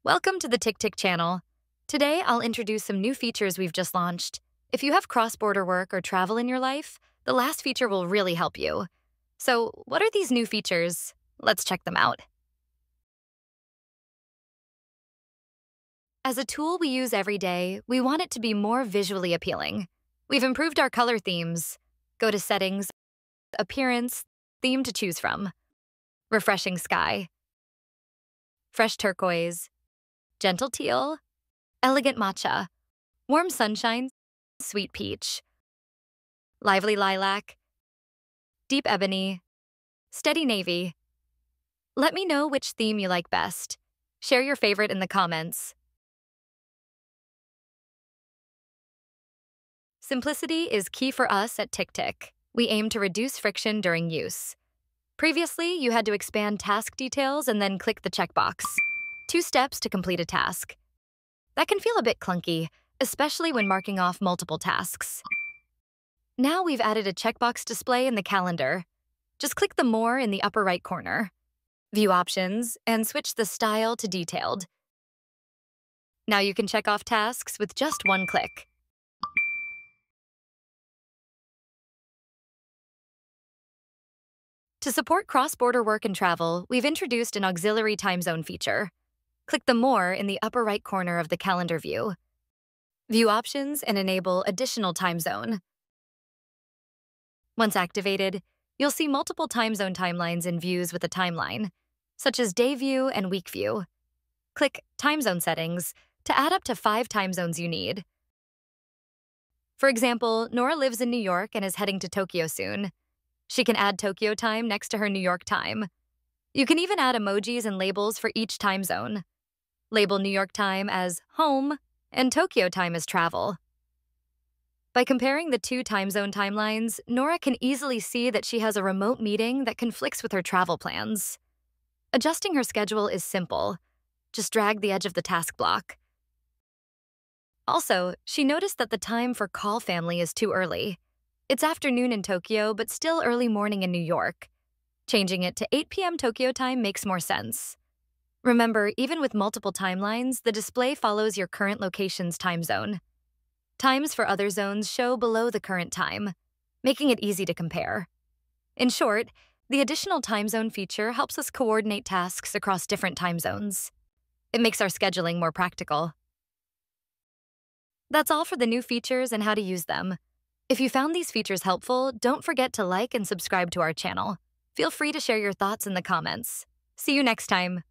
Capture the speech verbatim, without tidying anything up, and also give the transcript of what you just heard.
Welcome to the Tick Tick channel. Today, I'll introduce some new features we've just launched. If you have cross-border work or travel in your life, the last feature will really help you. So, what are these new features? Let's check them out. As a tool we use every day, we want it to be more visually appealing. We've improved our color themes. Go to Settings, Appearance, Theme to choose from. Refreshing Sky, Fresh Turquoise, Gentle Teal, Elegant Matcha, Warm Sunshine, Sweet Peach, Lively Lilac, Deep Ebony, Steady Navy. Let me know which theme you like best. Share your favorite in the comments. Simplicity is key for us at Tick Tick. We aim to reduce friction during use. Previously, you had to expand task details and then click the checkbox. Two steps to complete a task. That can feel a bit clunky, especially when marking off multiple tasks. Now we've added a checkbox display in the calendar. Just click the More in the upper right corner. View options and switch the style to detailed. Now you can check off tasks with just one click. To support cross-border work and travel, we've introduced an auxiliary time zone feature. Click the More in the upper right corner of the calendar view. View options and enable additional time zone. Once activated, you'll see multiple time zone timelines in views with a timeline, such as day view and week view. Click Time Zone Settings to add up to five time zones you need. For example, Nora lives in New York and is heading to Tokyo soon. She can add Tokyo time next to her New York time. You can even add emojis and labels for each time zone. Label New York time as home and Tokyo time as travel. By comparing the two time zone timelines, Nora can easily see that she has a remote meeting that conflicts with her travel plans. Adjusting her schedule is simple. Just drag the edge of the task block. Also, she noticed that the time for call family is too early. It's afternoon in Tokyo, but still early morning in New York. Changing it to eight p m Tokyo time makes more sense. Remember, even with multiple timelines, the display follows your current location's time zone. Times for other zones show below the current time, making it easy to compare. In short, the additional time zone feature helps us coordinate tasks across different time zones. It makes our scheduling more practical. That's all for the new features and how to use them. If you found these features helpful, don't forget to like and subscribe to our channel. Feel free to share your thoughts in the comments. See you next time.